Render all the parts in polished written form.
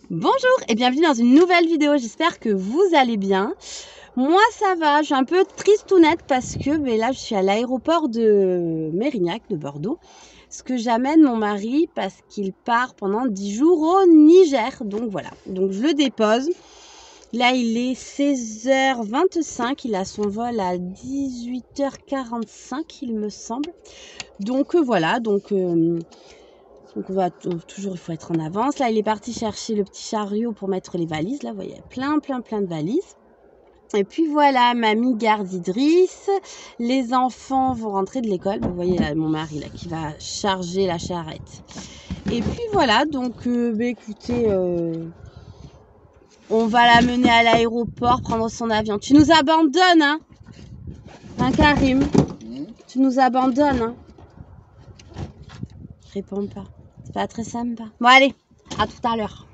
Bonjour et bienvenue dans une nouvelle vidéo, j'espère que vous allez bien. Moi ça va, je suis un peu tristounette parce que là je suis à l'aéroport de Mérignac de Bordeaux. Ce que j'amène mon mari parce qu'il part pendant 10 jours au Niger. Donc voilà, donc je le dépose. Là il est 16h25, il a son vol à 18h45 il me semble. Donc voilà, donc on va toujours, il faut être en avance. Là, il est parti chercher le petit chariot pour mettre les valises. Là, vous voyez, plein de valises. Et puis voilà, mamie garde Idriss. Les enfants vont rentrer de l'école. Vous voyez là, mon mari là, qui va charger la charrette. Et puis voilà, donc écoutez, on va l'amener à l'aéroport, prendre son avion. Tu nous abandonnes, hein, Karim? Tu nous abandonnes, hein? Je réponds pas. C'est pas très sympa. Bon, allez, à tout à l'heure.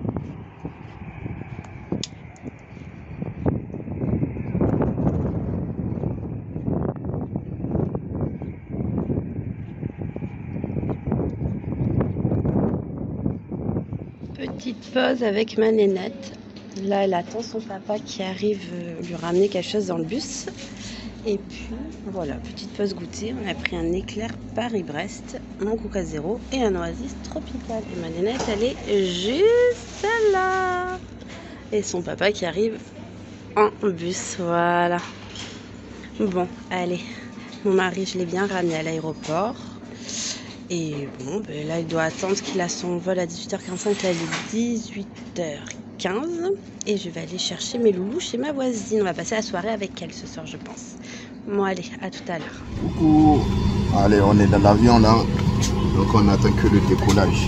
Petite pause avec ma nénette. Là, elle attend son papa qui arrive lui ramener quelque chose dans le bus. Et puis, voilà, petite pause goûter. On a pris un éclair Paris-Brest, un Coca Zéro et un Oasis tropical. Et ma nénette, elle est juste là. Et son papa qui arrive en bus, voilà. Bon, allez. Mon mari, je l'ai bien ramené à l'aéroport. Et bon, là, il doit attendre qu'il a son vol à 18h45. Là, il est 18h15. Et je vais aller chercher mes loulous chez ma voisine. On va passer la soirée avec elle ce soir, je pense. Bon, allez, à tout à l'heure. Coucou. Allez, on est dans l'avion là. Donc, on attend que le décollage.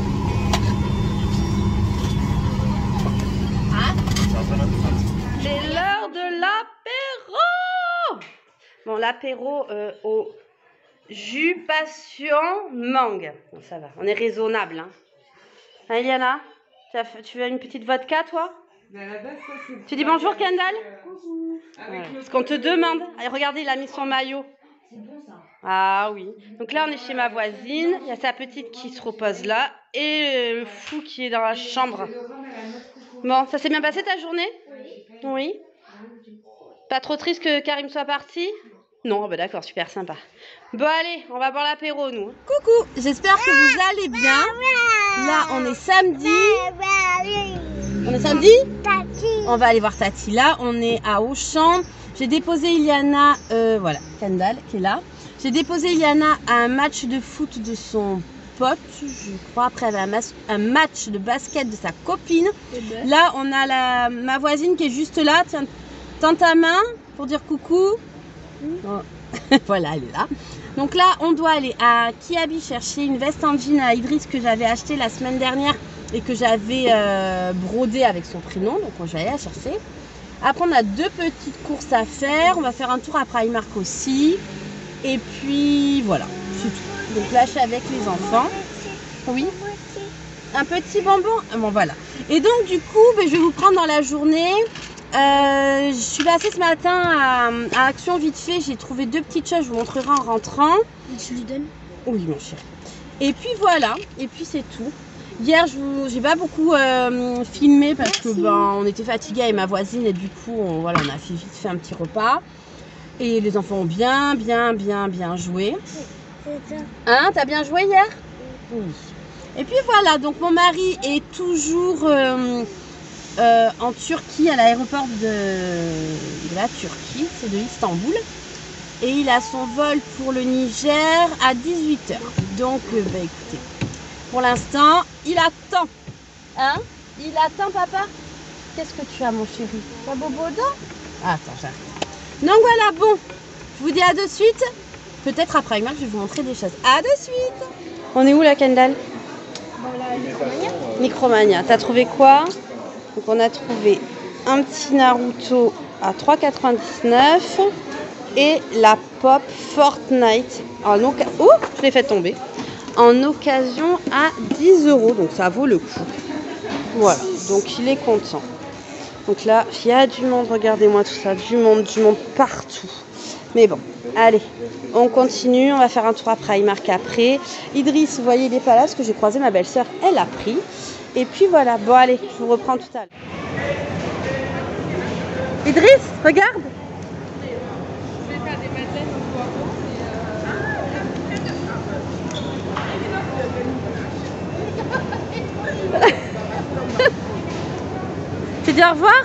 C'est l'heure de l'apéro. Bon, l'apéro au jus passion mangue. Bon, ça va, on est raisonnable. Hein, Eliana, tu veux une petite vodka, toi? Tu dis bonjour, Kendall? Ouais, parce qu'on te demande. Allez, regardez, il a mis son maillot. C'est bon ça. Ah oui. Donc là, on est chez ma voisine. Il y a sa petite qui se repose là. Et le fou qui est dans la chambre. Bon, ça s'est bien passé ta journée? Oui. Pas trop triste que Karim soit parti? Non, bah d'accord, super sympa. Bon allez, on va boire l'apéro nous. Coucou, j'espère que vous allez bien. Là, on est samedi. On est samedi? On va aller voir Tati là. On est à Auchan. J'ai déposé Iliana, voilà, Kendall qui est là. J'ai déposé Iliana à un match de foot de son pote, je crois. Après, elle avait un match de basket de sa copine. Là, on a ma voisine qui est juste là. Tiens, tends ta main pour dire coucou. Oh. Voilà, elle est là. Donc là, on doit aller à Kiabi chercher une veste en jean à Idriss que j'avais acheté la semaine dernière et que j'avais brodé avec son prénom. Donc on va aller la chercher. Après, on a deux petites courses à faire. On va faire un tour à Primark aussi. Et puis voilà, c'est tout. Donc là, je suis avec les enfants. Oui. Un petit bonbon. Bon, voilà. Et donc, du coup, je vais vous prendre dans la journée. Je suis passée ce matin à Action vite fait. J'ai trouvé deux petites choses. Je vous montrerai en rentrant. Tu lui donnes? Oui, mon chéri. Et puis voilà. Et puis c'est tout. Hier, j'ai pas beaucoup filmé parce que on était fatigués avec ma voisine et du coup, on a fait vite fait un petit repas. Et les enfants ont bien joué. Hein, t'as bien joué hier? Oui. Et puis voilà, donc mon mari est toujours en Turquie, à l'aéroport de la Turquie, c'est de Istanbul. Et il a son vol pour le Niger à 18h. Donc, écoutez, pour l'instant, il attend. Hein? Il attend, papa? Qu'est-ce que tu as, mon chéri? T'as bobo dedans? Attends, j'arrive. Donc voilà, bon, je vous dis à de suite. Peut-être après, je vais vous montrer des choses. À de suite. On est où, là, Kendall? Voilà, Micromania. Micromania. T'as trouvé quoi? Donc on a trouvé un petit Naruto à 3,99 et la pop Fortnite oh, je l'ai fait tomber, en occasion à 10 €. Donc ça vaut le coup. Voilà, donc il est content. Donc là, il y a du monde, regardez-moi tout ça, du monde partout. Mais bon, allez, on continue, on va faire un tour à Primark après. Idriss, vous voyez, il n'est pas là parce que j'ai croisé ma belle-sœur, elle a pris. Et puis voilà, bon allez, je vous reprends tout à l'heure. Idriss, regarde. Je vais faire des madeleines au poireau. Tu dis au revoir.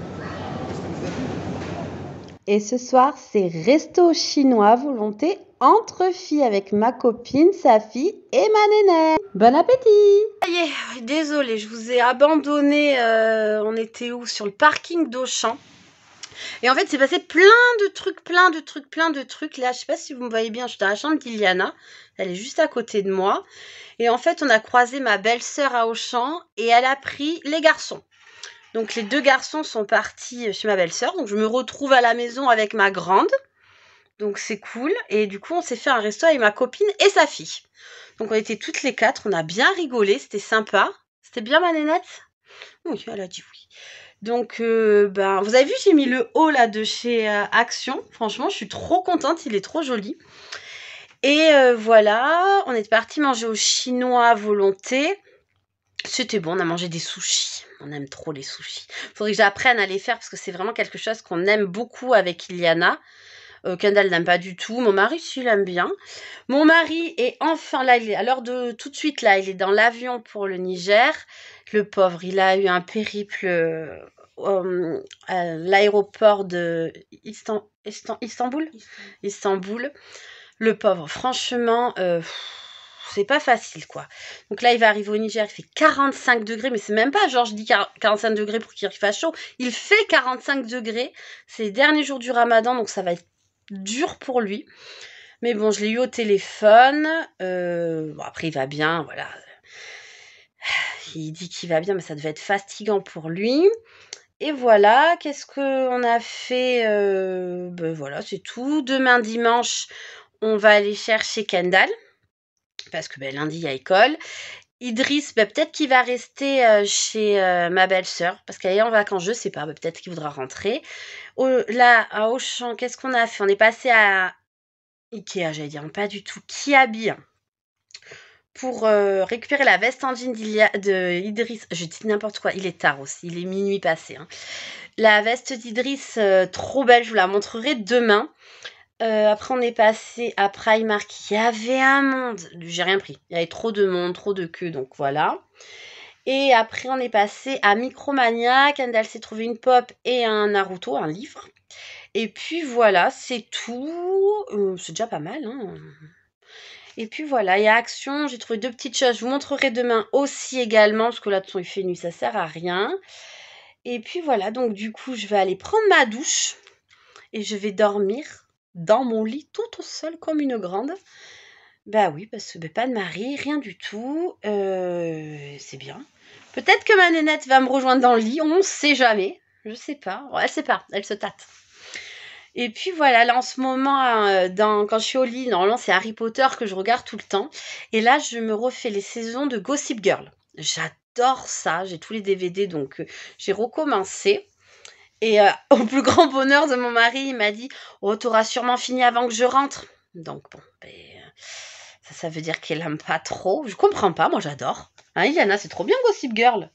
Et ce soir, c'est resto chinois volonté entre filles avec ma copine, sa fille et ma nénette. Bon appétit. Ça y est, désolée, je vous ai abandonné. On était où? Sur le parking d'Auchan. Et en fait, c'est passé plein de trucs. Là, je sais pas si vous me voyez bien, je suis dans la chambre d'Iliana. Elle est juste à côté de moi. Et en fait, on a croisé ma belle-sœur à Auchan et elle a pris les garçons. Donc, les 2 garçons sont partis chez ma belle-sœur. Donc, je me retrouve à la maison avec ma grande. Donc, c'est cool. Et du coup, on s'est fait un resto avec ma copine et sa fille. Donc, on était toutes les 4. On a bien rigolé. C'était sympa. C'était bien, ma nénette? Oui, elle a dit oui. Donc, ben, vous avez vu, j'ai mis le haut là de chez Action. Franchement, je suis trop contente. Il est trop joli. Et voilà, on est parti manger au chinois à volonté. C'était bon, on a mangé des sushis. On aime trop les sushis. Faudrait que j'apprenne à les faire parce que c'est vraiment quelque chose qu'on aime beaucoup avec Iliana. Kendall n'aime pas du tout. Mon mari, il aime bien. Mon mari est enfin là, il est à l'heure de tout de suite là, il est dans l'avion pour le Niger. Le pauvre, il a eu un périple à l'aéroport de Istanbul. Le pauvre, franchement, c'est pas facile, quoi. Donc là, il va arriver au Niger, il fait 45 degrés, mais c'est même pas genre je dis 45 degrés pour qu'il fasse chaud. Il fait 45 degrés. C'est les derniers jours du ramadan, donc ça va être dur pour lui. Mais bon, je l'ai eu au téléphone. Bon, après, il va bien, voilà. Il dit qu'il va bien, mais ça devait être fatigant pour lui. Et voilà, qu'est-ce qu'on a fait? Ben voilà, c'est tout. Demain, dimanche, on va aller chercher Kendall. Parce que ben, lundi, il y a école. Idriss, ben, peut-être qu'il va rester chez ma belle-sœur. Parce qu'elle est en vacances, je sais pas. Ben, peut-être qu'il voudra rentrer. Là, à Auchan, qu'est-ce qu'on a fait? On est passé à Ikea, j'allais dire. Pas du tout. Kiabi. Pour récupérer la veste en jean d'Idriss. Je dis n'importe quoi. Il est tard aussi. Il est minuit passé. Hein. La veste d'Idriss, trop belle. Je vous la montrerai demain. Après, on est passé à Primark. Il y avait un monde. J'ai rien pris. Il y avait trop de monde, trop de queue. Donc voilà. Et après, on est passé à Micromania. Kendall s'est trouvé une pop et un Naruto, un livre. Et puis voilà, c'est tout. C'est déjà pas mal. Hein. Et puis voilà, il y a Action. J'ai trouvé 2 petites choses. Je vous montrerai demain aussi également. Parce que là, de toute façon, il fait nuit. Ça sert à rien. Et puis voilà. Donc du coup, je vais aller prendre ma douche. Et je vais dormir dans mon lit toute seule comme une grande. Bah oui, parce que pas de mari, rien du tout. C'est bien. Peut-être que ma nénette va me rejoindre dans le lit, on ne sait jamais. Je sais pas. Ouais, elle sait pas, elle se tâte. Et puis voilà, là en ce moment, quand je suis au lit, normalement c'est Harry Potter que je regarde tout le temps. Et là, je me refais les saisons de Gossip Girl. J'adore ça, j'ai tous les DVD, donc j'ai recommencé. Et au plus grand bonheur de mon mari, il m'a dit « Oh, t'auras sûrement fini avant que je rentre. » Donc bon, ben, ça veut dire qu'elle aime pas trop. Je comprends pas, moi j'adore. Hein, Iliana, c'est trop bien Gossip Girl.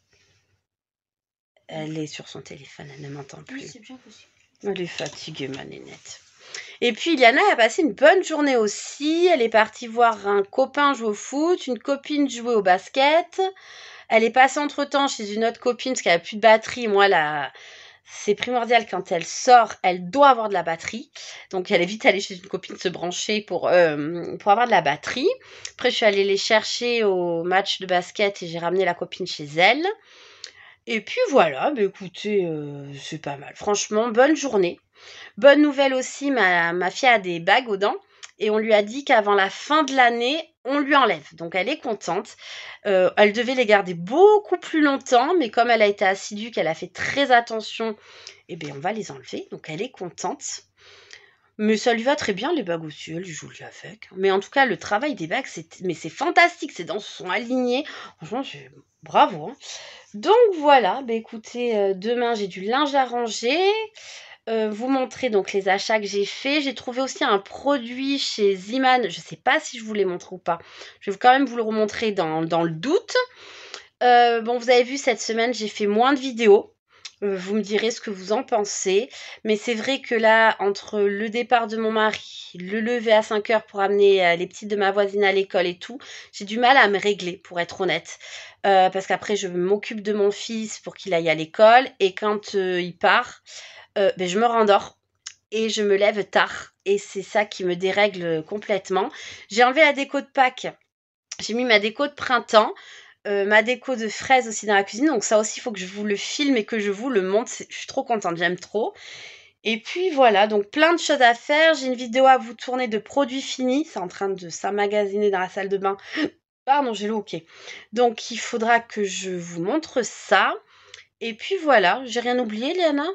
Elle est sur son téléphone, elle ne m'entend plus. Oui, c'est bien possible. Elle est fatiguée, ma nénette. Et puis Iliana a passé une bonne journée aussi. Elle est partie voir un copain jouer au foot, une copine jouer au basket. Elle est passée entre-temps chez une autre copine parce qu'elle n'a plus de batterie. Moi, c'est primordial quand elle sort, elle doit avoir de la batterie. Donc elle est vite allée chez une copine se brancher pour avoir de la batterie. Après, je suis allée les chercher au match de basket et j'ai ramené la copine chez elle. Et puis voilà, bah écoutez, c'est pas mal. Franchement, bonne journée. Bonne nouvelle aussi, ma fille a des bagues aux dents. Et on lui a dit qu'avant la fin de l'année, on lui enlève. Donc elle est contente. Elle devait les garder beaucoup plus longtemps, mais comme elle a été assidue, qu'elle a fait très attention, eh bien on va les enlever. Donc elle est contente. Mais ça lui va très bien, les bagues aussi, elle joue avec. Mais en tout cas, le travail des bagues, c'est fantastique. Ces dents sont alignées. Franchement, bravo. Hein. Donc voilà, bah écoutez, demain j'ai du linge à ranger. Vous montrer donc les achats que j'ai fait. J'ai trouvé aussi un produit chez Ziman. Je ne sais pas si je vous l'ai montré ou pas. Je vais quand même vous le remontrer dans le doute. Bon, vous avez vu, cette semaine, j'ai fait moins de vidéos. Vous me direz ce que vous en pensez. Mais c'est vrai que là, entre le départ de mon mari, le lever à 5 heures pour amener les petites de ma voisine à l'école et tout, j'ai du mal à me régler, pour être honnête. Parce qu'après, je m'occupe de mon fils pour qu'il aille à l'école. Et quand il part, ben, je me rendors et je me lève tard. Et c'est ça qui me dérègle complètement. J'ai enlevé la déco de Pâques. J'ai mis ma déco de printemps. Ma déco de fraises aussi dans la cuisine, donc ça aussi il faut que je vous le filme et que je vous le montre, je suis trop contente, j'aime trop. Et puis voilà, donc plein de choses à faire, j'ai une vidéo à vous tourner de produits finis, c'est en train de s'emmagasiner dans la salle de bain, pardon j'ai l'eau, ok. Donc il faudra que je vous montre ça, et puis voilà, j'ai rien oublié Léana?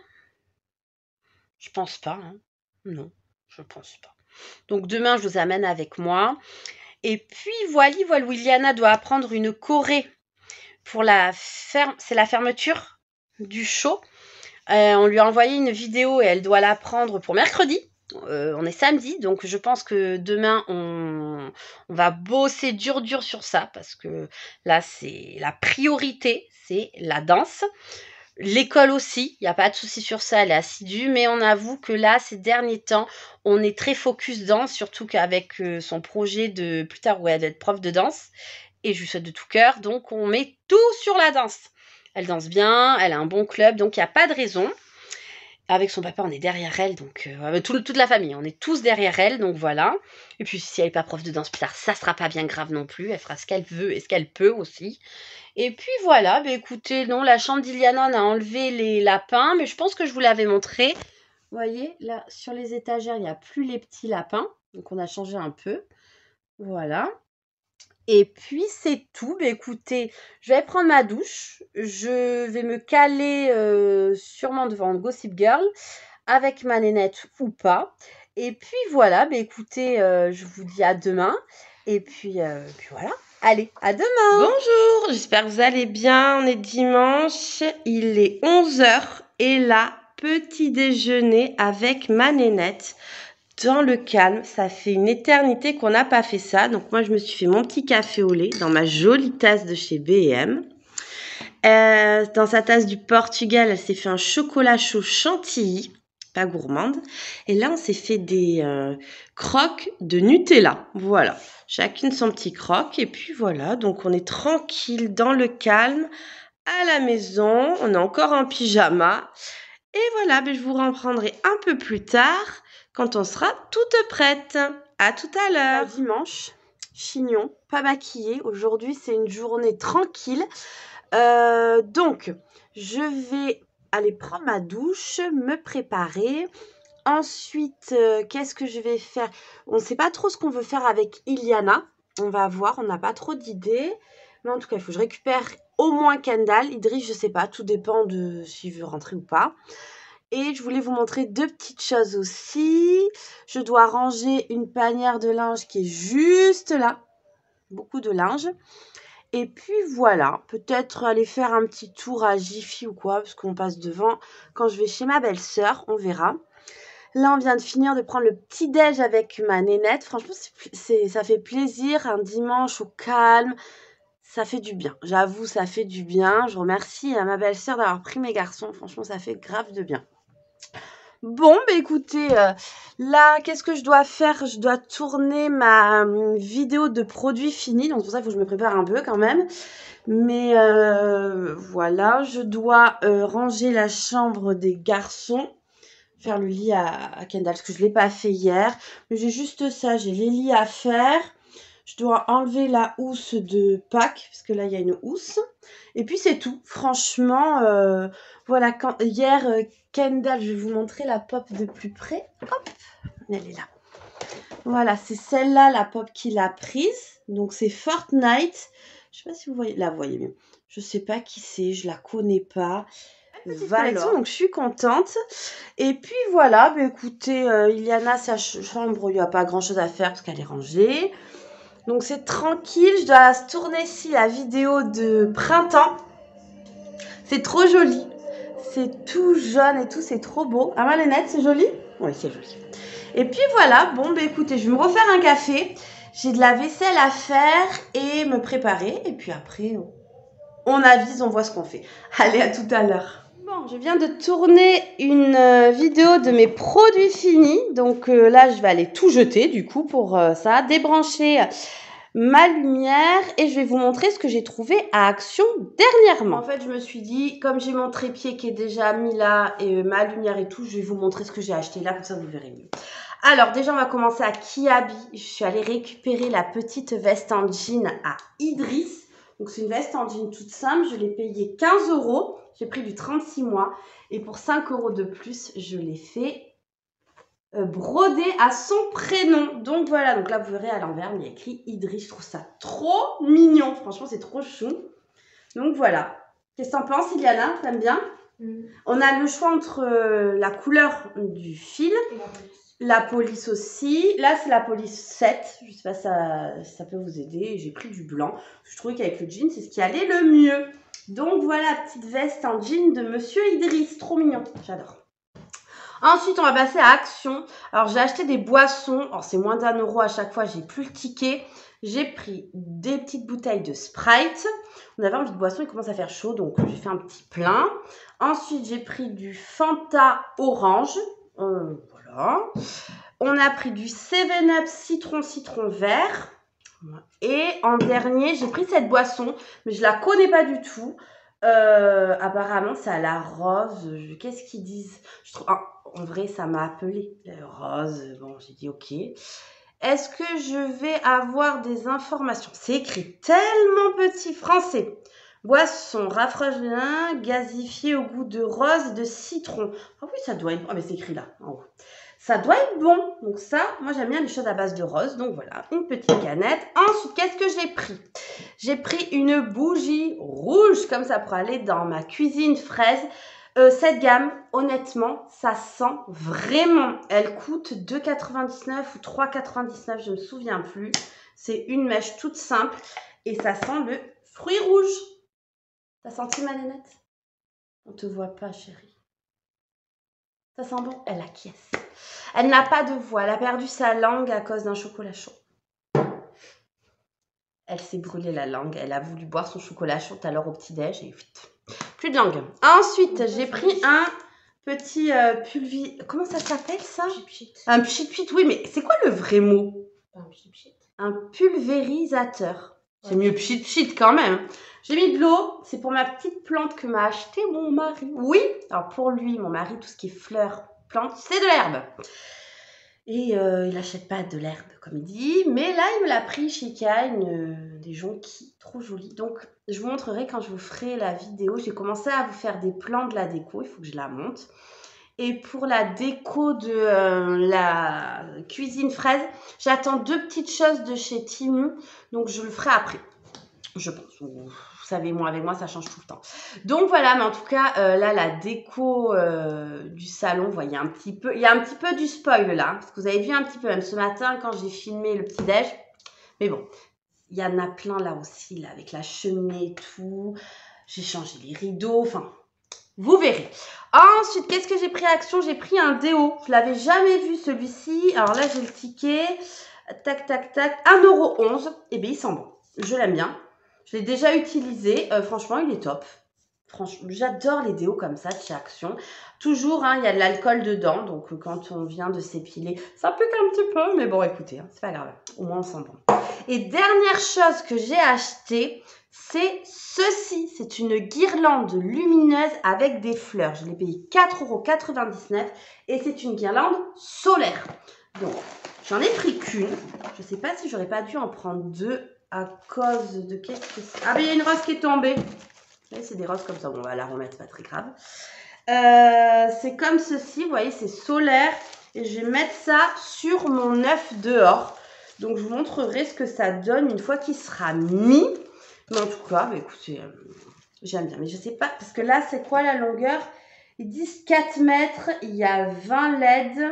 Je pense pas, hein. Non, je pense pas. Donc demain je vous amène avec moi. Et puis voilà, Liliana doit apprendre une choré pour c'est la fermeture du show. On lui a envoyé une vidéo et elle doit l'apprendre pour mercredi. On est samedi, donc je pense que demain on va bosser dur sur ça parce que là c'est la priorité, c'est la danse. L'école aussi, il n'y a pas de souci sur ça, elle est assidue, mais on avoue que là, ces derniers temps, on est très focus danse, surtout qu'avec son projet de plus tard où elle va être prof de danse, et je lui souhaite de tout cœur, donc on met tout sur la danse. Elle danse bien, elle a un bon club, donc il n'y a pas de raison. Avec son papa, on est derrière elle, donc toute la famille, on est tous derrière elle, donc voilà. Et puis si elle n'est pas prof de danse plus tard, ça sera pas bien grave non plus, elle fera ce qu'elle veut et ce qu'elle peut aussi. Et puis voilà, bah écoutez, non, la chambre d'Iliana, on a enlevé les lapins, mais je pense que je vous l'avais montré. Vous voyez, là, sur les étagères, il n'y a plus les petits lapins, donc on a changé un peu. Voilà. Et puis c'est tout. Bah écoutez, je vais prendre ma douche. Je vais me caler sûrement devant Gossip Girl avec ma nénette ou pas. Et puis voilà, bah écoutez, je vous dis à demain. Et puis voilà. Allez, à demain. Bonjour, j'espère que vous allez bien. On est dimanche, il est 11h et là, petit déjeuner avec ma nénette. Dans le calme, ça fait une éternité qu'on n'a pas fait ça. Donc moi, je me suis fait mon petit café au lait dans ma jolie tasse de chez B&M. Dans sa tasse du Portugal, elle s'est fait un chocolat chaud chantilly, pas gourmande. Et là, on s'est fait des croques de Nutella. Voilà, chacune son petit croque. Et puis voilà, donc on est tranquille dans le calme à la maison. On est encore en pyjama. Et voilà, ben, je vous reprendrai un peu plus tard quand on sera toute prête. À tout à l'heure. Dimanche, chignon, pas maquillée. Aujourd'hui, c'est une journée tranquille. Donc, je vais aller prendre ma douche, me préparer. Ensuite, qu'est-ce que je vais faire? On ne sait pas trop ce qu'on veut faire avec Iliana. On va voir, on n'a pas trop d'idées. Mais en tout cas, il faut que je récupère au moins Kendall. Idriss, je ne sais pas, tout dépend de s'il veut rentrer ou pas. Et je voulais vous montrer deux petites choses aussi. Je dois ranger une panière de linge qui est juste là. Beaucoup de linge. Et puis voilà, peut-être aller faire un petit tour à Jiffy ou quoi, parce qu'on passe devant quand je vais chez ma belle-sœur, on verra. Là, on vient de finir de prendre le petit-déj avec ma nénette. Franchement, ça fait plaisir, un dimanche au calme. Ça fait du bien, j'avoue, ça fait du bien. Je remercie à ma belle-sœur d'avoir pris mes garçons. Franchement, ça fait grave de bien. Bon, bah écoutez, là, qu'est-ce que je dois faire? Je dois tourner ma vidéo de produits finis. Donc, pour ça, il faut que je me prépare un peu quand même. Mais voilà, je dois ranger la chambre des garçons. Faire le lit à Kendall, parce que je ne l'ai pas fait hier. Mais j'ai juste ça, j'ai les lits à faire. Je dois enlever la housse de Pâques, parce que là, il y a une housse. Et puis, c'est tout. Franchement, voilà, hier, Kendall, je vais vous montrer la pop de plus près. Hop, elle est là. Voilà, c'est celle-là, la pop qu'il a prise. Donc, c'est Fortnite. Je ne sais pas si vous voyez. Là, vous voyez mieux. Je ne sais pas qui c'est, je ne la connais pas. Valor. Donc je suis contente. Et puis voilà, bah, écoutez, Iliana, sa chambre, il n'y a pas grand chose à faire parce qu'elle est rangée. Donc c'est tranquille. Je dois tourner ici la vidéo de printemps. C'est trop joli. C'est tout jaune et tout, c'est trop beau. Ah, ma nénette, c'est joli? Oui, c'est joli. Et puis voilà, bon, bah écoutez, je vais me refaire un café. J'ai de la vaisselle à faire et me préparer. Et puis après, on avise, on voit ce qu'on fait. Allez, à tout à l'heure. Bon, je viens de tourner une vidéo de mes produits finis. Donc là, je vais aller tout jeter du coup pour ça. Débrancher ma lumière et je vais vous montrer ce que j'ai trouvé à Action dernièrement. En fait, je me suis dit, comme j'ai mon trépied qui est déjà mis là et ma lumière et tout, je vais vous montrer ce que j'ai acheté là, comme ça vous verrez mieux. Alors déjà, on va commencer à Kiabi. Je suis allée récupérer la petite veste en jean à Idriss. Donc c'est une veste en jean toute simple, je l'ai payée 15 €. J'ai pris du 36 mois et pour 5 € de plus, je l'ai fait broder à son prénom. Donc voilà, donc là vous verrez à l'envers, il y a écrit Idriss. Je trouve ça trop mignon, franchement c'est trop chou. Donc voilà. Qu'est-ce que t'en penses, Iliana? T'aimes bien? On a le choix entre la couleur du fil, la police aussi. Là c'est la police 7, je sais pas si ça peut vous aider. J'ai pris du blanc, je trouvais qu'avec le jean c'est ce qui allait le mieux. Donc voilà, petite veste en jean de Monsieur Idriss, trop mignon, j'adore. Ensuite, on va passer à Action. Alors, j'ai acheté des boissons. Alors, c'est moins d'1 € à chaque fois. J'ai plus le ticket. J'ai pris des petites bouteilles de Sprite. On avait envie de boisson. Il commence à faire chaud. Donc, j'ai fait un petit plein. Ensuite, j'ai pris du Fanta orange. Voilà. On a pris du 7-Up citron vert. Et en dernier, j'ai pris cette boisson. Mais je la connais pas du tout. Apparemment, c'est à la rose. Qu'est-ce qu'ils disent? Je trouve... En vrai, ça m'a appelé rose. Bon, j'ai dit ok. Est-ce que je vais avoir des informations? C'est écrit tellement petit français. Boisson rafraîchissante, gazifiée au goût de rose et de citron. Ah oui, ça doit être... Ah mais c'est écrit là, en haut. Ça doit être bon. Donc ça, moi j'aime bien les choses à base de rose. Donc voilà, une petite canette. Ensuite, qu'est-ce que j'ai pris? J'ai pris une bougie rouge, comme ça, pour aller dans ma cuisine fraise. Cette gamme, honnêtement, ça sent vraiment. Elle coûte 2,99 ou 3,99, je ne me souviens plus. C'est une mèche toute simple et ça sent le fruit rouge. T'as senti ma nénette? On te voit pas, chérie. Ça sent bon? Elle acquiesce. Elle n'a pas de voix. Elle a perdu sa langue à cause d'un chocolat chaud. Elle s'est brûlée la langue. Elle a voulu boire son chocolat chaud tout à l'heure au petit-déj et vite. Plus de langue. Ensuite, j'ai pris un petit Comment ça s'appelle ça? Un pchit-pchit, oui, mais c'est quoi le vrai mot? Un pulvérisateur. C'est mieux pchit-pchit quand même. J'ai mis de l'eau. C'est pour ma petite plante que m'a acheté mon mari. Oui, alors pour lui, mon mari, tout ce qui est fleurs, plantes, c'est de l'herbe. Et il n'achète pas de l'herbe, comme il dit. Mais là, il me l'a pris chez Ikea, des jonquilles trop jolies. Donc, je vous montrerai quand je vous ferai la vidéo. J'ai commencé à vous faire des plans de la déco. Il faut que je la monte. Et pour la déco de la cuisine fraise, j'attends 2 petites choses de chez Temu. Donc, je le ferai après. Je pense. Vous savez, moi, avec moi, ça change tout le temps. Donc, voilà. Mais en tout cas, là, la déco du salon, vous voyez un petit peu. Il y a un petit peu du spoil, là. Parce que vous avez vu un petit peu, même ce matin, quand j'ai filmé le petit-déj. Mais bon, il y en a plein, là aussi, là, avec la cheminée et tout. J'ai changé les rideaux. Enfin, vous verrez. Ensuite, qu'est-ce que j'ai pris à Action? J'ai pris un déo. Je ne l'avais jamais vu, celui-ci. Alors là, j'ai le ticket. Tac, tac, tac. 1,11 €. Eh bien, il sent bon. Je l'aime bien. Je l'ai déjà utilisé. Franchement, il est top. Franchement, j'adore les déos comme ça de chez Action. Toujours, hein, il y a de l'alcool dedans. Donc, quand on vient de s'épiler, ça pique un petit peu. Mais bon, écoutez, hein, c'est pas grave. Au moins, on sent bon. Et dernière chose que j'ai acheté, c'est ceci. C'est une guirlande lumineuse avec des fleurs. Je l'ai payé 4,99 € et c'est une guirlande solaire. Donc, j'en ai pris qu'une. Je ne sais pas si j'aurais pas dû en prendre 2 à cause de qu'est-ce que c'est. Ah, mais il y a une rose qui est tombée. C'est des roses comme ça. Bon, on va la remettre, pas très grave. C'est comme ceci. Vous voyez, c'est solaire. Et je vais mettre ça sur mon œuf dehors. Donc, je vous montrerai ce que ça donne une fois qu'il sera mis. Mais en tout cas, bah, écoutez, j'aime bien. Mais je sais pas, parce que là, c'est quoi la longueur? Ils disent 4 mètres. Il y a 20 LED.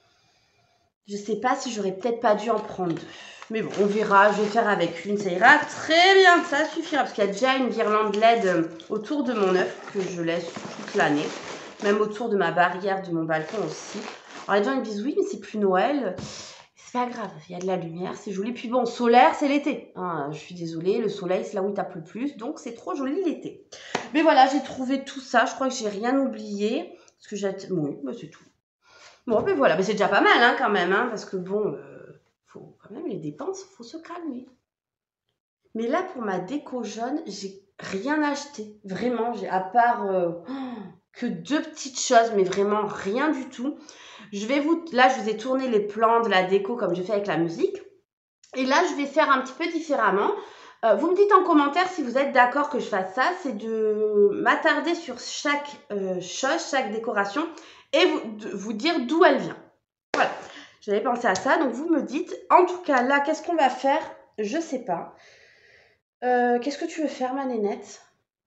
Je sais pas si j'aurais peut-être pas dû en prendre 2. Mais bon, on verra. Je vais faire avec une. Ça ira très bien. Ça suffira. Parce qu'il y a déjà une guirlande LED autour de mon œuf que je laisse toute l'année. Même autour de ma barrière de mon balcon aussi. Alors, les gens ils me disent oui, mais c'est plus Noël. C'est pas grave, il y a de la lumière, c'est joli. Puis bon, solaire, c'est l'été. Hein, je suis désolée, le soleil, c'est là où il tape le plus, donc c'est trop joli l'été. Mais voilà, j'ai trouvé tout ça. Je crois que j'ai rien oublié. Parce que j'ai... Oui, bah c'est tout. Bon, ben voilà, mais c'est déjà pas mal hein, quand même, hein, parce que bon, faut quand même les dépenses, faut se calmer. Mais là, pour ma déco jaune, j'ai rien acheté. Vraiment, j'ai à part que 2 petites choses, mais vraiment rien du tout. Là, je vous ai tourné les plans de la déco comme j'ai fait avec la musique. Et là, je vais faire un petit peu différemment. Vous me dites en commentaire si vous êtes d'accord que je fasse ça. C'est de m'attarder sur chaque chose, chaque décoration et vous dire d'où elle vient. Voilà, j'avais pensé à ça. Donc, vous me dites. En tout cas, là, qu'est-ce qu'on va faire? Je sais pas. Qu'est-ce que tu veux faire, ma nénette?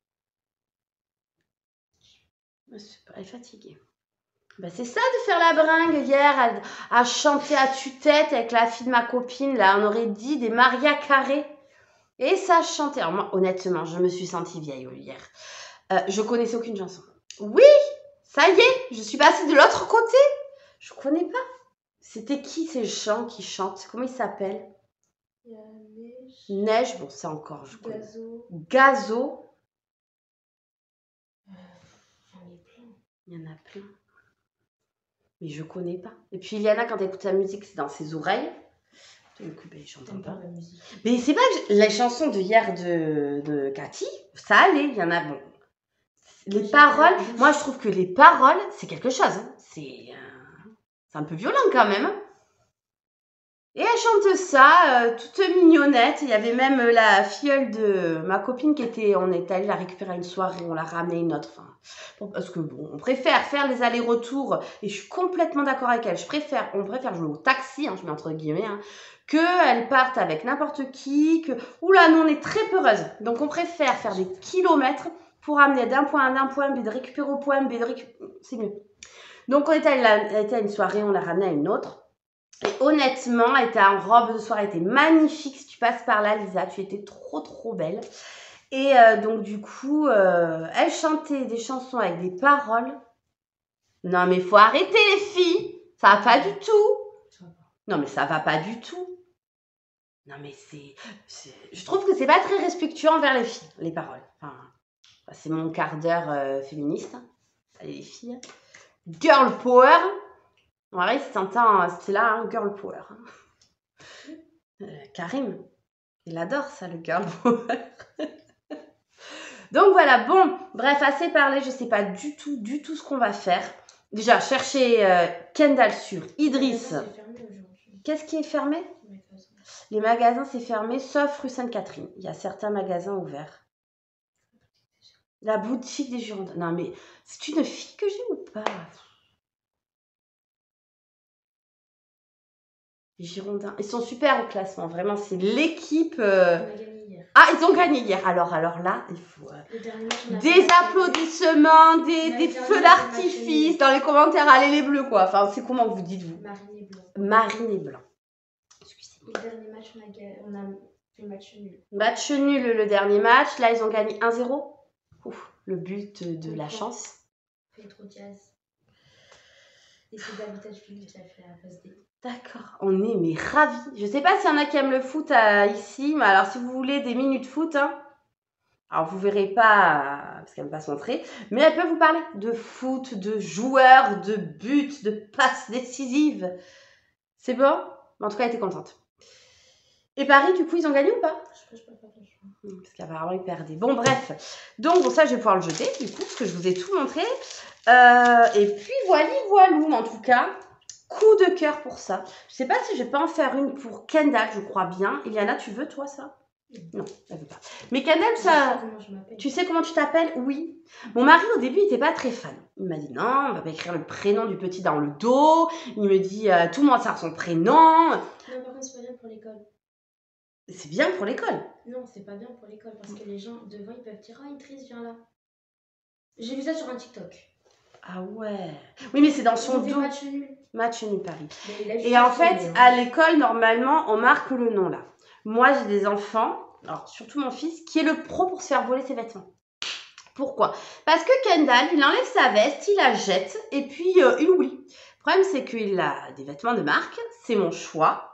Elle est fatiguée. Ben, c'est ça de faire la bringue. Hier, à chanter à tue-tête avec la fille de ma copine. Là, on aurait dit des Maria Carré. Et ça chantait. Alors moi, honnêtement, je me suis sentie vieille hier. Je connaissais aucune chanson. Oui, ça y est, je suis passée de l'autre côté. Je connais pas. C'était qui ces gens qui chantent? Comment ils s'appellent? Il y a Neige. Neige, bon, ça encore, je connais. Gazo. Gazo. Il y en a plein. Mais je connais pas. Et puis Iliana, quand elle écoute sa musique, c'est dans ses oreilles. Du coup, ben, j'entends pas. Mais c'est pas que les chansons de hier de Cathy, ça allait. Il y en a, bon. Les paroles, moi je trouve que les paroles, c'est quelque chose. Hein. C'est un peu violent quand même. Hein. Et elle chante ça, toute mignonnette. Il y avait même la filleule de ma copine qui était, on est allé la récupérer à une soirée, on l'a ramenée une autre. Enfin, bon, parce que bon, on préfère faire les allers-retours, et je suis complètement d'accord avec elle. On préfère jouer au taxi, hein, je mets entre guillemets, hein, qu'elle parte avec n'importe qui. Oula, nous on est très peureuses. Donc on préfère faire des kilomètres pour amener d'un point A à un point B, de récupérer au point B, c'est mieux. Donc on était allé à une soirée, on l'a ramenée à une autre. Et honnêtement, elle était en robe de soirée, elle était magnifique. Si tu passes par là, Lisa, tu étais trop belle. Et donc du coup, elle chantait des chansons avec des paroles. Non mais faut arrêter les filles, ça va pas du tout. Non mais ça va pas du tout. Non mais je trouve que c'est pas très respectueux envers les filles, les paroles. Enfin, c'est mon quart d'heure féministe. Allez les filles. Girl power. Ouais, c'était là, hein, girl power. Karim, il adore ça, le girl power. Donc voilà, bon, bref, assez parlé, je sais pas du tout ce qu'on va faire. Déjà, chercher Kendall sur Idriss. Qu'est-ce qui est fermé? Les magasins, c'est fermé, sauf rue Sainte-Catherine. Il y a certains magasins ouverts. La boutique des Girondins. Non, mais c'est une fille que j'ai ou pas? Les Girondins, ils sont super au classement, vraiment, c'est l'équipe... Ah, ils ont gagné hier. Alors là, il faut des applaudissements, des feux d'artifice dans les commentaires. Allez les bleus, quoi. Enfin, c'est comment vous dites, vous? Marine et blanc. Marine et blanc. Excusez-moi. Le dernier match, on a fait match nul. Match nul le dernier match. Là, ils ont gagné 1-0. Ouf, le but de la chance. Pedro Diaz. Et c'est David Philippe qui a fait la passe D. D'accord, on est mais ravis. Je sais pas s'il y en a qui aiment le foot ici, mais alors si vous voulez des minutes foot, hein, alors vous verrez pas, parce qu'elle ne va pas se montrer, mais elle peut vous parler de foot, de joueurs, de buts, de passes décisives. C'est bon? En tout cas, elle était contente. Et Paris, du coup, ils ont gagné ou pas? Je sais pas faire le choix. Parce qu'apparemment, ils perdaient. Bon, bref. Donc, bon, ça, je vais pouvoir le jeter, du coup, parce que je vous ai tout montré. Et puis, voilou, en tout cas. Coup de cœur pour ça. Je sais pas si je vais pas en faire une pour Kendall, je crois bien. Iliana, tu veux, toi, ça? Non, elle veut pas. Mais Kendall, ça... Tu sais comment tu t'appelles? Oui. Mon mari, au début, il était pas très fan. Il m'a dit, non, on va pas écrire le prénom du petit dans le dos. Il me dit, tout le monde sait son prénom. Non, par contre, c'est pas bien pour l'école. C'est bien pour l'école. Non, c'est pas bien pour l'école, parce que les gens, devant, ils peuvent dire, ah, Idriss, viens là. J'ai vu ça sur un TikTok. Ah ouais. Oui, mais c'est dans son dos. Match nul. Match nul, Paris. Et en fait, à l'école, normalement, on marque le nom là. Moi, j'ai des enfants, alors surtout mon fils, qui est le pro pour se faire voler ses vêtements. Pourquoi? Parce que Kendall, il enlève sa veste, il la jette et puis il oublie. Le problème, c'est qu'il a des vêtements de marque, c'est mon choix.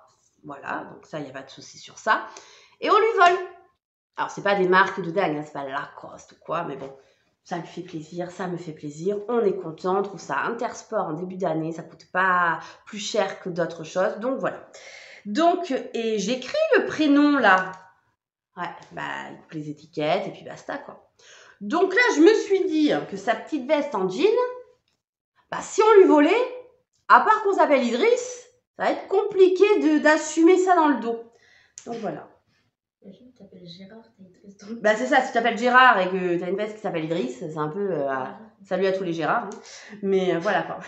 Voilà, donc ça, il n'y a pas de souci sur ça. Et on lui vole. Alors, c'est pas des marques de dingue, hein, c'est pas Lacoste ou quoi, mais bon, ça lui fait plaisir, ça me fait plaisir. On est content, on trouve ça Intersport en début d'année, ça coûte pas plus cher que d'autres choses. Donc, voilà. Donc, et j'écris le prénom, là. Ouais, bah, il coupe les étiquettes et puis basta, quoi. Donc là, je me suis dit que sa petite veste en jean, bah, si on lui volait, à part qu'on s'appelle Idriss, ça va être compliqué d'assumer ça dans le dos. Donc voilà. Imagine, tu t'appelles Gérard, t'as Idriss dans le... Bah c'est ça, si tu t'appelles Gérard et que tu as une veste qui s'appelle Idriss, c'est un peu... salut à tous les Gérards. Hein. Mais voilà quoi.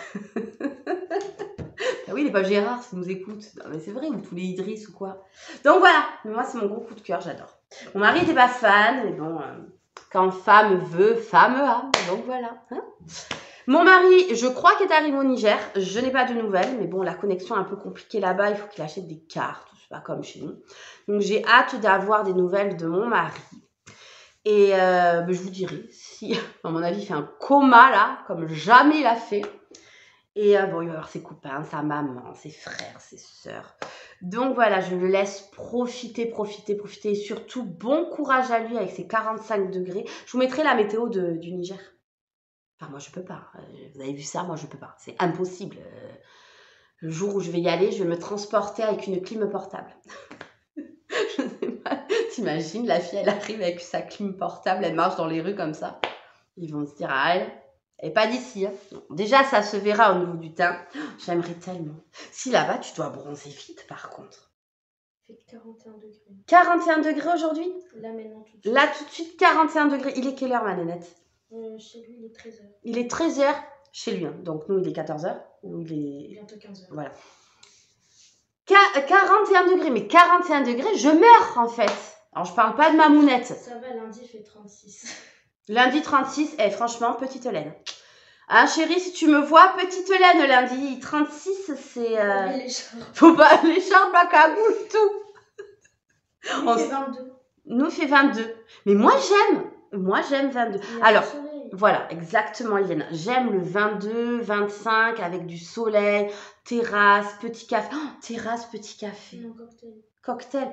Ah oui, les pauvres Gérard, s'ils nous écoutent. Non, mais c'est vrai, ou tous les Idriss ou quoi. Donc voilà, moi c'est mon gros coup de cœur, j'adore. Mon mari n'était pas fan, mais bon, quand femme veut, femme a. Donc voilà. Hein. Mon mari, je crois qu'il est arrivé au Niger. Je n'ai pas de nouvelles, mais bon, la connexion est un peu compliquée là-bas. Il faut qu'il achète des cartes, c'est pas comme chez nous. Donc j'ai hâte d'avoir des nouvelles de mon mari. Et je vous dirai si, à mon avis, il fait un coma là, comme jamais il a fait. Et bon, il va avoir ses copains, sa maman, ses frères, ses sœurs. Donc voilà, je le laisse profiter. Et surtout, bon courage à lui avec ses 45 degrés. Je vous mettrai la météo du Niger. Enfin, moi, je peux pas. Vous avez vu ça? Moi, je peux pas. C'est impossible. Le jour où je vais y aller, je vais me transporter avec une clim portable. Je sais pas. T'imagines, la fille, elle arrive avec sa clim portable, elle marche dans les rues comme ça. Ils vont se dire, ah, elle est pas d'ici. Hein. Déjà, ça se verra au niveau du teint. J'aimerais tellement. Si là-bas, tu dois bronzer vite, par contre. Il fait 41 degrés. 41 degrés aujourd'hui? Là, maintenant, tout de suite. Là, tout de suite, 41 degrés. Il est quelle heure, ma nénette? Chez lui, il est 13h. Il est 13h chez lui. Hein. Donc, nous, il est 14h. Nous, il est... Bientôt 15h. Voilà. 41 degrés. Mais 41 degrés, je meurs, en fait. Alors, je parle pas de ma mounette. Ça va, lundi, il fait 36. Lundi 36, franchement, petite laine. Hein, chérie, si tu me vois, petite laine lundi 36, c'est... Faut pas l'écharpe, la cagoule, tout. Il fait 22. Nous, il fait 22. Mais moi, j'aime. Moi, j'aime 22. Alors, voilà, exactement, Eliane. J'aime le 22, 25, avec du soleil, terrasse, petit café. Oh, terrasse, petit café. Non, cocktail. Cocktail.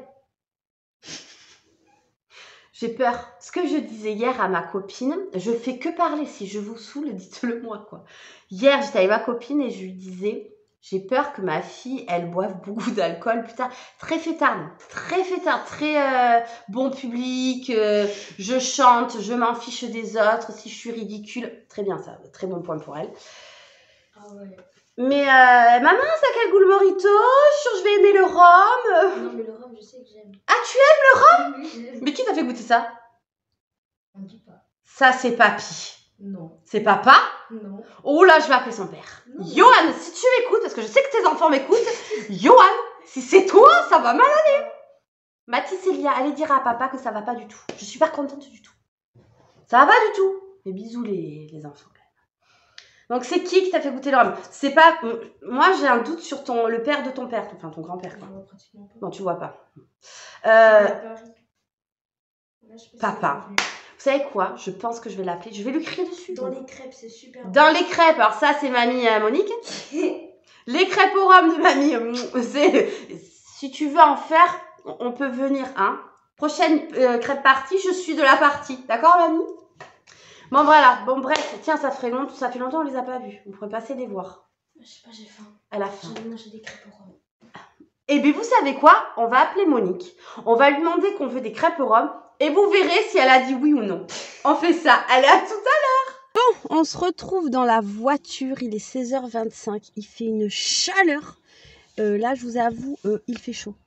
J'ai peur. Ce que je disais hier à ma copine, je fais que parler. Si je vous saoule, dites-le moi, quoi. Hier, j'étais avec ma copine et je lui disais, j'ai peur que ma fille, elle boive beaucoup d'alcool plus tard. Très fêtarde, très bon public. Je chante, je m'en fiche des autres. Si je suis ridicule, très bien ça, très bon point pour elle. Ah ouais. Mais maman, ça quel goût le morito? Je suis sûre que je vais aimer le rhum. Non, mais le rhum, je sais que j'aime. Ah, tu aimes le rhum? Oui, j'aime. Mais qui t'a fait goûter ça? On ne dit pas. Ça, c'est papy. Non. C'est papa? Non. Oh là, je vais appeler son père. Non. Johan, si tu m'écoutes, parce que je sais que tes enfants m'écoutent, Johan, si c'est toi, ça va mal aller. Mathis et Lia, allez dire à papa que ça va pas du tout. Je suis pas contente du tout. Ça va pas du tout. Et bisous les enfants. Donc c'est qui t'a fait goûter le rhum? C'est pas... Moi, j'ai un doute sur le père de ton père, enfin ton grand-père. Je vois pratiquement pas. Non, tu vois pas. À Paris. Là, je sais pas si Papa. c'est venu. Vous savez quoi? Je pense que je vais l'appeler. Je vais lui crier dessus. Dans les crêpes, c'est super bon. Dans les crêpes. Alors ça, c'est mamie Monique. Les crêpes au rhum de mamie. C'est... Si tu veux en faire, on peut venir. Hein. Prochaine crêpe partie, je suis de la partie. D'accord, mamie? Bon, voilà. Bon, bref. Tiens, ça fait longtemps qu'on les a pas vus. On pourrait passer les voir. Je sais pas, j'ai faim. À la fin. J'ai envie de manger des crêpes au rhum. Et bien, vous savez quoi? On va appeler Monique. On va lui demander qu'on veut des crêpes au rhum. Et vous verrez si elle a dit oui ou non. On fait ça. Allez, à tout à l'heure. Bon, on se retrouve dans la voiture. Il est 16h25. Il fait une chaleur. Là, je vous avoue, il fait chaud.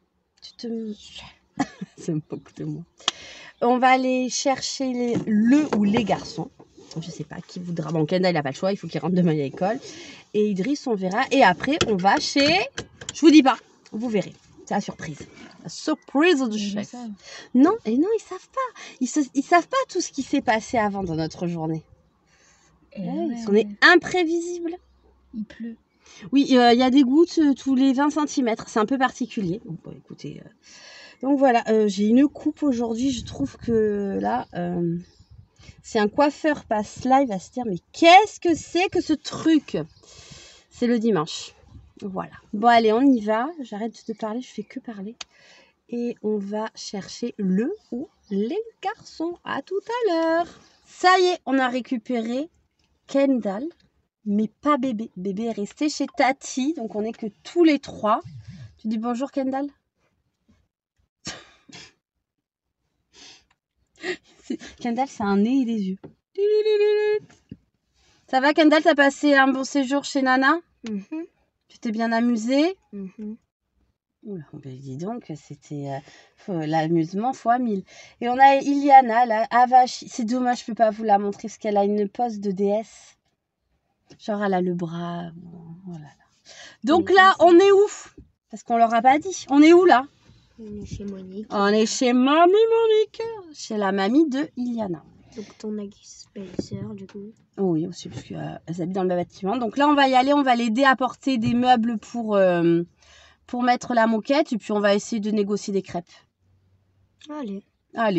C'est un peu de moi. On va aller chercher le ou les garçons. Je sais pas qui voudra. Bon, Kendall, il n'a pas le choix. Il faut qu'il rentre demain à l'école. Et Idriss, on verra. Et après, on va chez... Je vous dis pas. Vous verrez. C'est la surprise. La surprise du chef. Non, et non, ils savent pas. Ils savent pas tout ce qui s'est passé avant dans notre journée. On est imprévisible. Il pleut. Oui, il y a des gouttes tous les 20 cm. C'est un peu particulier. Bon, écoutez. Donc voilà, j'ai une coupe aujourd'hui. Je trouve que là, si un coiffeur passe live, va se dire mais qu'est-ce que c'est que ce truc? C'est le dimanche. Voilà. Bon, allez, on y va. J'arrête de parler, je fais que parler. Et on va chercher le ou les garçons. À tout à l'heure. Ça y est, on a récupéré Kendall, mais pas bébé. Bébé est resté chez Tati, donc on n'est que tous les 3. Tu dis bonjour Kendall? Kendall, c'est un nez et des yeux. Ça va Kendall, t'as passé un bon séjour chez Nana? Tu t'es bien amusée? Oula, ben dis donc, c'était l'amusement fois 1000. Et on a Iliana, là, Avachi. C'est dommage, je peux pas vous la montrer parce qu'elle a une pose de déesse. Genre, elle a le bras. Oh là là. Donc là, on est où? Parce qu'on leur a pas dit. On est où là? On est chez Monique. On est chez Mamie Monique. Chez la mamie de Iliana. Donc ton belle-sœur, du coup. Oui, aussi, parce qu'elles habitent dans le même bâtiment. Donc là, on va y aller. On va l'aider à porter des meubles pour mettre la moquette. Et puis, on va essayer de négocier des crêpes. Allez. Allez.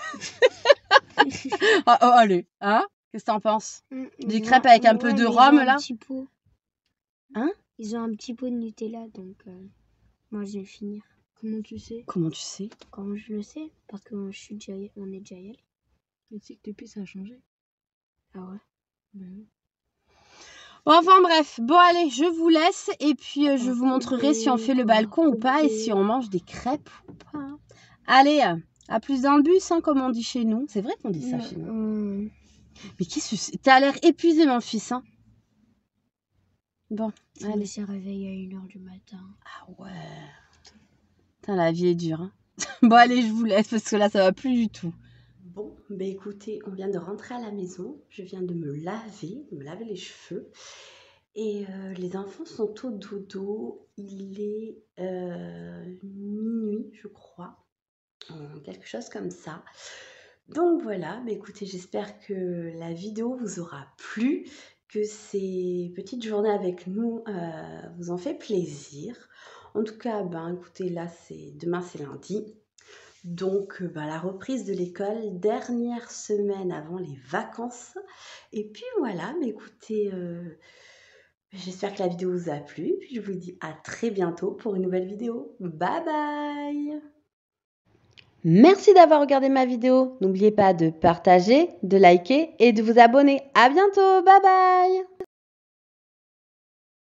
Allez. Hein? Qu'est-ce que t'en penses? Des crêpes avec un peu de rhum, là? Petit pot. Hein? Ils ont un petit pot de Nutella, donc moi, je vais finir. Comment tu sais? Comment tu sais? Comment je le sais? Parce que on est déjà allé. Mais tu sais que depuis, ça a changé. Ah ouais? Enfin bref, bon allez, je vous laisse et puis je vous montrerai si on fait le balcon ou pas et si on mange des crêpes ou pas. Allez, à plus dans le bus, hein, comme on dit chez nous. C'est vrai qu'on dit ça chez nous. Mais qu'est-ce que c'est? T'as l'air épuisé, mon fils, hein? Bon, Je me suis réveillée à 1h du matin. Ah ouais. Putain, la vie est dure, hein. Bon allez, je vous laisse parce que là, ça va plus du tout. Bon, bah écoutez, on vient de rentrer à la maison. Je viens de me laver les cheveux. Et les enfants sont au dodo. Il est minuit, je crois. Quelque chose comme ça. Donc voilà, bah écoutez, j'espère que la vidéo vous aura plu, que ces petites journées avec nous vous ont fait plaisir. En tout cas, ben écoutez, là, demain c'est lundi. Donc, la reprise de l'école, dernière semaine avant les vacances. Et puis voilà, mais écoutez, j'espère que la vidéo vous a plu. Puis je vous dis à très bientôt pour une nouvelle vidéo. Bye bye! Merci d'avoir regardé ma vidéo. N'oubliez pas de partager, de liker et de vous abonner. À bientôt! Bye bye!